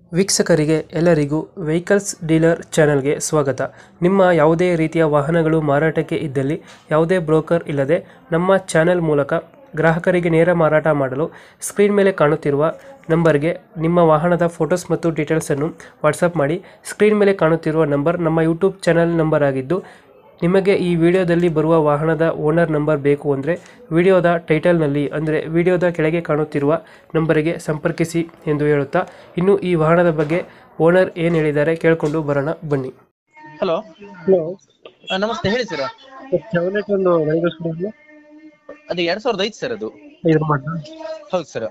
ವೀಕ್ಷಕರಿಗೆ ಎಲ್ಲರಿಗೂ vehicles dealer ಚಾನೆಲ್ಗೆ ಸ್ವಾಗತ. ನಿಮ್ಮ ಯಾವುದೇ ರೀತಿಯ ವಾಹನಗಳು ಮಾರಾಟಕ್ಕೆ ಇದ್ದಲ್ಲಿ ಯಾವುದೇ ಬ್ರೋಕರ್ ಇಲ್ಲದೆ ನಮ್ಮ ಚಾನೆಲ್ ಮೂಲಕ ಗ್ರಾಹಕರಿಗೆ ನೇರ ಮಾರಾಟ ಮಾಡಲು ಸ್ಕ್ರೀನ್ ಮೇಲೆ ಕಾಣುತ್ತಿರುವ ನಂಬರ್ಗೆ ನಿಮ್ಮ ವಾಹನದ ಫೋಟೋಸ್ ಮತ್ತು ಡೀಟೇಲ್ಸನ್ನು ವಾಟ್ಸಪ್ ಮಾಡಿ. ಸ್ಕ್ರೀನ್ ಮೇಲೆ ಕಾಣುತ್ತಿರುವ ನಂಬರ್ ನಮ್ಮ ಯೂಟ್ಯೂಬ್ ಚಾನೆಲ್ ನಂಬರ್ ಆಗಿದ್ದು, ನಿಮಗೆ ಈ ವಿಡಿಯೋದಲ್ಲಿ ಬರುವ ವಾಹನದ ಓನರ್ ನಂಬರ್ ಬೇಕು ಅಂದರೆ ವಿಡಿಯೋದ ಟೈಟಲ್ನಲ್ಲಿ ಅಂದರೆ ವಿಡಿಯೋದ ಕೆಳಗೆ ಕಾಣುತ್ತಿರುವ ನಂಬರಿಗೆ ಸಂಪರ್ಕಿಸಿ ಎಂದು ಹೇಳುತ್ತಾ, ಇನ್ನು ಈ ವಾಹನದ ಬಗ್ಗೆ ಓನರ್ ಏನು ಹೇಳಿದ್ದಾರೆ ಕೇಳಿಕೊಂಡು ಬರೋಣ ಬನ್ನಿ. ಹಲೋ ಹಲೋ, ನಮಸ್ತೆ, ಹೇಳಿ ಸರ್. ಚಾವ್ಲೆಟ್ ಒಂದು ಗಾಡಿ ಕಳಿಸ್ಕೊಡಿದ್ರಲ್ಲ? ಅದು 2005 ಸರ್. ಅದು ಐದು ಮಾಡಲ ಹೌದು ಸರ್.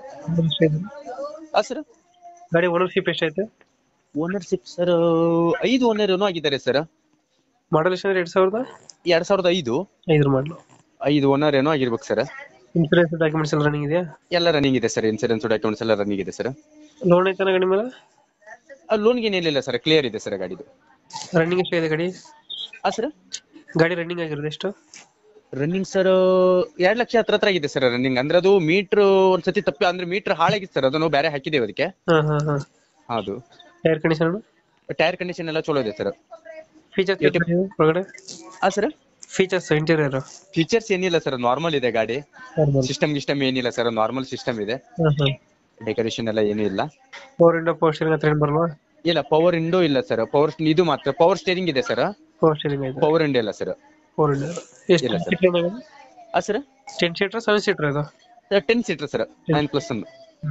ಸರ್ ಗಾಡಿ ಓನರ್ಶಿಪ್ ಎಷ್ಟೈತೆ? ಓನರ್ಶಿಪ್ ಸರ್ 5 ಓನರ್ ಆಗಿದ್ದಾರೆ ಸರ್. ಮಾಡಲ್ ಎಷ್ಟು? 2005 ಐದು ಮಾಡಲು 5 ಓನರ್ ಏನೋ ಆಗಿರ್ಬೇಕು ಸರ್. ಇನ್ಸೂರೆನ್ಸ್ ಡಾಕ್ಯುಮೆಂಟ್ಸ್ ಎಲ್ಲ ರನ್ನಿಂಗ್ ಇದೆಯಾ? ಎಲ್ಲ ರನ್ನಿಂಗ್ ಇದೆ ಸರ್. ಇನ್ಸೂರೆನ್ಸ್ ಡಾಕ್ಯುಮೆಂಟ್ಸ್ ಎಲ್ಲ ರನ್ನಿಂಗ್ ಇದೆ ಸರ್. ಲೋನ್ ಐತನ ಗಾಡಿ ಮೇಲೆ? ಲೋನ್ಗೆ ಏನಿಲ್ಲ ಸರ್, ಕ್ಲಿಯರ್ ಇದೆ ಸರ್ ಗಾಡಿದು. ರನ್ನಿಂಗ್ ಎಷ್ಟಾಗಿದೆ ಗಾಡಿ? ಸರ್ ಗಾಡಿ ರನ್ನಿಂಗ್ ಆಗಿರೋದು ಎಷ್ಟು? ರನ್ನಿಂಗ್ ಸರ್ 2 ಲಕ್ಷ ಹತ್ರ ಆಗಿದೆ ಸರ್ ರನ್ನಿಂಗ್. ಅಂದ್ರೆ ಅದು ಮೀಟರ್ ಒಂದ್ಸತಿ ತಪ್ಪಿ ಅಂದ್ರೆ ಮೀಟರ್ ಹಾಳಾಗಿತ್ತು ಸರ್, ಅದನ್ನು ಬೇರೆ ಹಾಕಿದ್ದೇವೆ ಅದಕ್ಕೆ. ಅದು ಟೈರ್ ಕಂಡೀಷನ್? ಟೈರ್ ಕಂಡೀಷನ್ ಎಲ್ಲ ಚಲೋ ಇದೆ ಸರ್. ಫೀಚರ್ಸ್ ಒಳಗಡೆ? ಸರ್ ಫೀಚರ್ಸ್ ಇಂಟೀರಿಯರ್ ಫೀಚರ್ಸ್ ಏನಿಲ್ಲ ಸರ್, ನಾರ್ಮಲ್ ಇದೆ ಗಾಡಿ. ಸಿಸ್ಟಮ್ ಏನಿಲ್ಲ ಸರ್, ನಾರ್ಮಲ್ ಸಿಸ್ಟಮ್ ಇದೆ. ಡೆಕೋರೇಷನ್ ಎಲ್ಲ ಏನೂ ಇಲ್ಲ. ಫೋರ್ ಇಂಡೋ ಪವರ್ ಸ್ಟೀರಿಂಗ್ ಹತ್ರ ಏನು ಬರಲ್ವಾ? ಇಲ್ಲ, ಪವರ್ ವಿಂಡೋ ಇಲ್ಲ ಸರ್. ಪವರ್ ಇದು ಮಾತ್ರ ಪವರ್ ಸ್ಟೇರಿಂಗ್ ಇದೆ ಸರ್. ಪವರ್ ಸ್ಟೀರಿಂಗ್ ಐತೆ? ಪವರ್ ವಿಂಡೋ ಇಲ್ಲ ಸರ್. ಫೋರ್ ಇಂಡೋ ಎಷ್ಟು ಇಲ್ಲ ಸರ್. ಸರ್ 10 ಸೀಟರ್ 7 ಸೀಟರ್ ಇದು? 10 ಸೀಟರ್ ಸರ್, 9+1.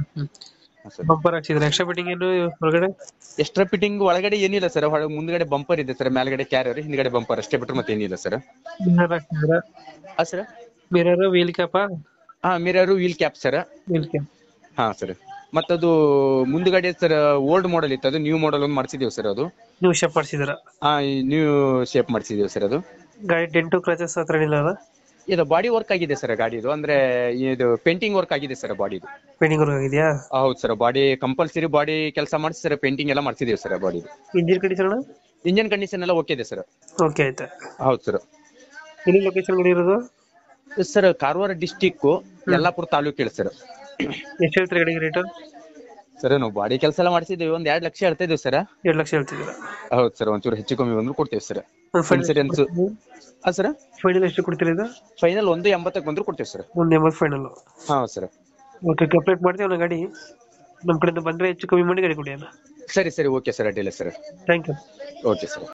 ಬಂಪರ್ ಹಾಕ್ಸಿದ್ರೆ ಎಕ್ಸ್ಟ್ರಾ ಫಿಟ್ಟಿಂಗ್ ಏನು ಹೊರಗಡೆ? ಎಕ್ಸ್ಟ್ರಾ ಫಿಟ್ಟಿಂಗ್ ಒಳಗಡೆ ಏನಿಲ್ಲ ಸರ್. ಮುಂದ್ಗಡೆ ಬಂಪರ್ ಇದೆ ಸರ್, ಮೇಲ್ಗಡೆ ಕ್ಯಾರಿಯರ್, ಹಿಂದ್ಗಡೆ ಬಂಪರ್ ಅಷ್ಟೇ ಬಿಟ್ರೆ ಮತ್ತೆ ಏನಿಲ್ಲ ಸರ್. ಮಿರರ್ ಹಾಕ್ಸಿದ್ರೆ? Sir mirror, wheel cap? Mirror, wheel cap sir. Wheel cap sir. ಮತ್ತದು ಮುಂದ್ಗಡೆ ಸರ್ ಓಲ್ಡ್ ಮಾಡೆಲ್ ಇತ್ತು, ಅದು ನ್ಯೂ ಮಾಡೆಲ್ ಒಂದು ಮಾಡಿಸಿದೀವಿ ಸರ್. ಅದು ನೀವು ಶೇಪ್ ಮಾಡಿಸಿದ್ರ? ನ್ಯೂ ಶೇಪ್ ಮಾಡಿಸಿದೀವಿ ಸರ್. ಅದು ಗಾಡಿ ಡೆಂಟು ಕ್ರಚಸ್ ಹತ್ರ ಏನಿಲ್ಲ ಅಲ್ಲ? ಇದು ಬಾಡಿ ವರ್ಕ್ ಆಗಿದೆ ಸರ್ ಗಾಡಿದು, ಅಂದ್ರೆ ಇದು ಪೇಂಟಿಂಗ್ ವರ್ಕ್ ಆಗಿದೆ ಸರ್ ಬಾಡಿದು. ಪೇಂಟಿಂಗ್ ವರ್ಕ್ ಆಗಿದೆಯಾ? ಹೌದು ಸರ್. ಬಾಡಿ ಕಂಪಲ್ಸರಿ ಬಾಡಿ ಕೆಲಸ ಮಾಡಿಸಿ ಸರ್, ಪೇಂಟಿಂಗ್ ಎಲ್ಲ ಮಾಡಿಸಿದೀವಿ sir body. Engine condition? Engine condition ಎಲ್ಲ ಓಕೆ ಇದೆ ಸರ್. ಓಕೆ ಆಯ್ತಾ? ಹೌದು ಸರ್. ಎಲ್ಲಿ ಲೊಕೇಶನ್ ಗಾಡಿ ಇರೋದು? ಸರ್ ಕಾರವಾರ ಡಿಸ್ಟಿಕ್, ಯಲ್ಲಾಪುರ ತಾಲೂಕು ಹೇಳಿ ಸರ್. ಎಷ್ಟು ಹೇಳ್ತೀರಿ ಗಾಡಿಗೆ ರೇಟ್? ಸರ್ ನಾವು ಬಾಡಿ ಕೆಲಸ ಎಲ್ಲ ಮಾಡಿಸಿದ್ದೀವಿ, 2 ಲಕ್ಷ ಹೇಳ್ತಾ ಇದೀವಿ ಸರ್. 2 ಲಕ್ಷ ಹೇಳ್ತಿದ್ದೀರಾ? ಹೌದು ಸರ್. ಒಂಚೂರು ಹೆಚ್ಚು ಕಮ್ಮಿ ಬಂದ್ರು ಕೊಡ್ತೇವೆ ಸರ್. ಇನ್ಸೂರೆನ್ಸ್ ಸರ್ ಫೈನಲ್ ಎಷ್ಟು ಕೊಡ್ತೀರಾ ಇದು? ಫೈನಲ್ 180 ಬಂದ್ರು ಕೊಡ್ತೇವೆ sir. 180 final? Sir. Okay, complete ಮಾಡ್ತೀವಿ ಒಂದು ಗಾಡಿ. ನಮ್ಮ ಕಡೆಯಿಂದ ಬಂದರೆ ಹೆಚ್ಚು ಕಮ್ಮಿ ಮಾಡಿ ಗಾಡಿ ಕೊಡಿ ಅಣ್ಣ. ಸರಿ ಓಕೆ ಸರ್, ಅಡ್ಡಿಲ್ಲ sir. Thank you. Okay sir.